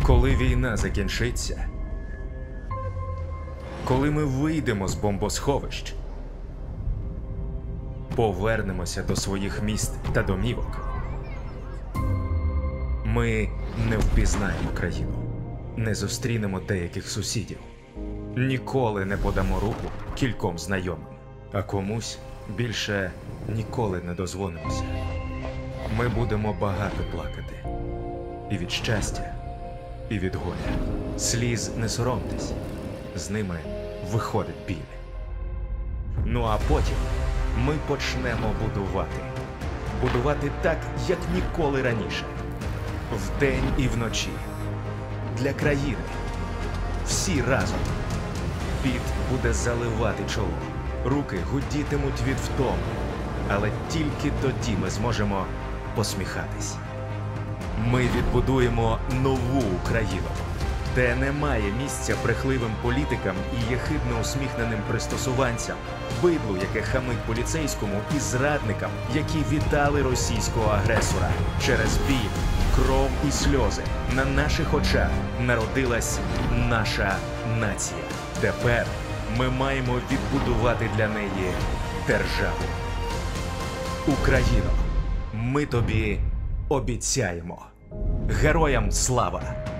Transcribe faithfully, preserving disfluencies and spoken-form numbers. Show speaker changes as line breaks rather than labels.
Коли війна закінчиться, коли ми вийдемо з бомбосховищ, повернемося до своїх міст та домівок, ми не впізнаємо країну, не зустрінемо деяких сусідів, ніколи не подамо руку кільком знайомим, а комусь більше ніколи не дозвонимося. Ми будемо багато плакати. І від щастя, і від горя. Сліз не соромтесь, з ними виходить біль. Ну а потім ми почнемо будувати. Будувати так, як ніколи раніше. Вдень і вночі. Для країни. Всі разом. Піт буде заливати чоло. Руки гудітимуть від втоми. Але тільки тоді ми зможемо посміхатись. Ми відбудуємо нову Україну, де немає місця брехливим політикам і єхидно усміхненим пристосуванцям, бидлу, яке хамить поліцейському, і зрадникам, які вітали російського агресора. Через біль, кров і сльози на наших очах народилась наша нація. Тепер ми маємо відбудувати для неї державу. Україно, ми тобі обіцяємо. Героям слава!